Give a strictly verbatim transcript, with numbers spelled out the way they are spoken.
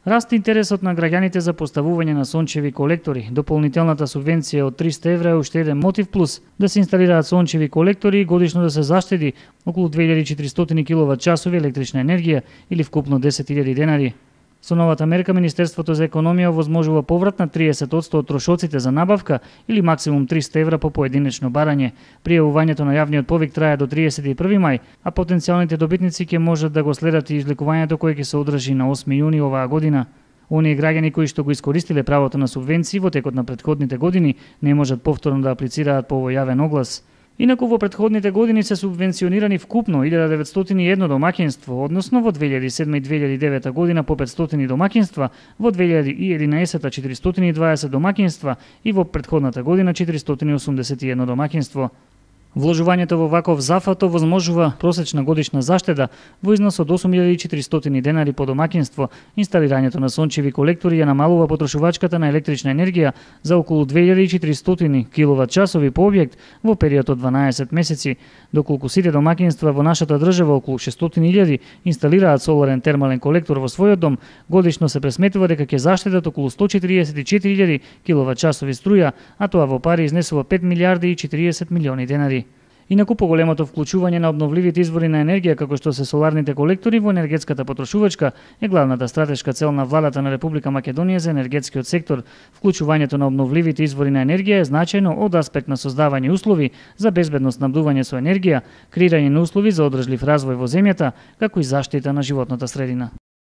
Расте интересот на граѓаните за поставување на сончеви колектори. Дополнителната субвенција од триста евра е уште еден мотив плюс да се инсталираат сончеви колектори и годишно да се заштеди околу две илјади и четиристотини киловат часови електрична енергија или вкупно десет илјади денари. Со новата мерка Министерството за економија овозможува поврат на триесет одсто од трошоците за набавка или максимум триста евра по поединечно барање. Пријавувањето на јавниот повик трае до триесет и први мај, а потенцијалните добитници ќе можат да го следат и изликувањето кое ќе се одржи на осми јуни оваа година. Оние граѓани кои што го искористиле правото на субвенции во текот на претходните години не можат повторно да аплицираат по овој јавен оглас. Инаку во претходните години се субвенционирани вкупно илјада деветстотини и едно домаќинство, односно во две илјади и седма и две илјади и девета година по петстотини домаќинства, во две илјади и единаесета четиристотини и дваесет домаќинства и во претходната година четиристотини и осумдесет и едно домаќинство. Вложувањето во ваков зафат овозможува просечна годишна заштеда во износ од осум илјади и четиристотини денари по домаќинство. Инсталирањето на сончеви колектори ја намалува потрошувачката на електрична енергија за околу две илјади и четиристотини киловат часови по објект во период од дванаесет месеци, доколку сите домаќинства во нашата држава, околу шестстотини илјади, инсталираат соларен термален колектор во својот дом, годишно се пресметува дека ќе заштедат околу сто четириесет и четири илјади киловат часови струја, а тоа во пари изнесува пет милијарди и четириесет милиони денари. Инаку поголемото вклучување на обновливите извори на енергија како што се соларните колектори во енергетската потрошувачка е главната стратешка цел на владата на Република Македонија за енергетскиот сектор. Вклучувањето на обновливите извори на енергија е значајно од аспект на создавање услови за безбедно снабдување со енергија, креирање на услови за одржлив развој во земјата, како и заштита на животната средина.